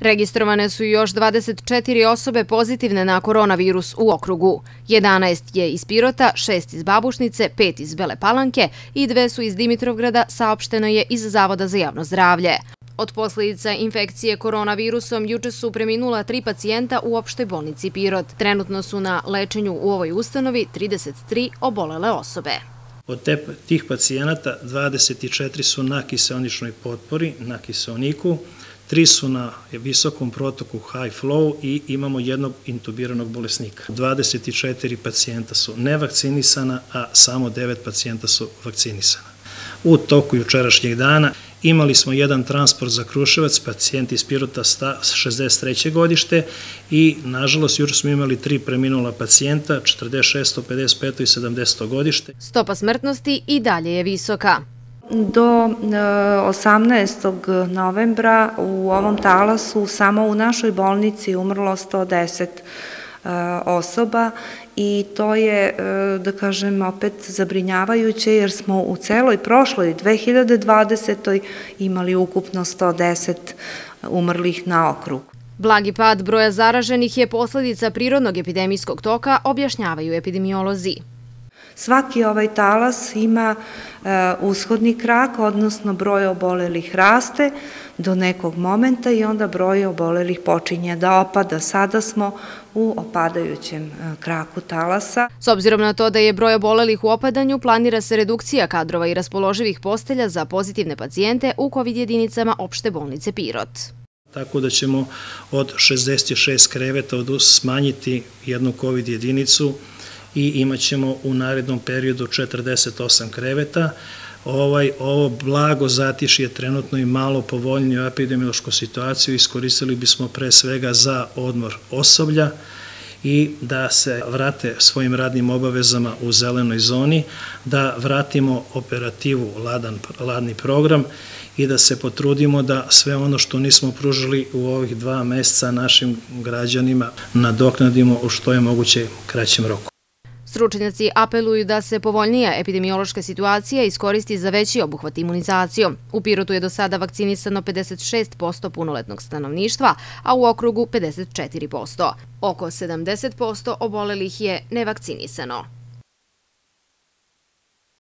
Registrovane su još 24 osobe pozitivne na koronavirus u okrugu. 11 je iz Pirota, 6 iz Babušnice, 5 iz Bele Palanke i 2 su iz Dimitrovgrada, saopšteno je iz Zavoda za javno zdravlje. Od posljedica infekcije koronavirusom juče su preminula 3 pacijenta u opštoj bolnici Pirot. Trenutno su na lečenju u ovoj ustanovi 33 obolele osobe. Od tih pacijenata 24 su na kiseoničnoj potpori, na kiseoniku, 3 su na visokom protoku high flow i imamo jednog intubiranog bolesnika. 24 pacijenta su nevakcinisana, a samo 9 pacijenta su vakcinisana. U toku jučerašnjeg dana imali smo jedan transport za Kruševac, pacijent iz Pirota 63. godište i nažalost juče smo imali 3 preminula pacijenta, 46., 55. i 70. godište. Stopa smrtnosti i dalje je visoka. Do 18. novembra u ovom talasu samo u našoj bolnici umrlo 110 osoba i to je, da kažem, opet zabrinjavajuće jer smo u celoj prošloj 2020. imali ukupno 110 umrlih na okrug. Blagi pad broja zaraženih je posljedica prirodnog epidemijskog toka, objašnjavaju epidemiolozi. Svaki ovaj talas ima ushodni krak, odnosno broj obolelih raste do nekog momenta i onda broj obolelih počinje da opada. Sada smo u opadajućem kraku talasa. S obzirom na to da je broj obolelih u opadanju, planira se redukcija kadrova i raspoloživih postelja za pozitivne pacijente u COVID jedinicama opšte bolnice Pirot. Tako da ćemo od 66 kreveta smanjiti jednu COVID jedinicu i imat ćemo u narednom periodu 48 kreveta. Ovo blago zatišje trenutno i malo povoljniju epidemiološku situaciju iskoristili bismo pre svega za odmor osoblja i da se vrate svojim radnim obavezama u zelenoj zoni, da vratimo operativu ladni program i da se potrudimo da sve ono što nismo pružili u ovih 2 meseca našim građanima nadoknadimo u što je moguće kraćem roku. Stručnjaci apeluju da se povoljnija epidemiološka situacija iskoristi za veći obuhvat imunizacijom. U Pirotu je do sada vakcinisano 56% punoletnog stanovništva, a u okrugu 54%. Oko 70% obolelih je nevakcinisano.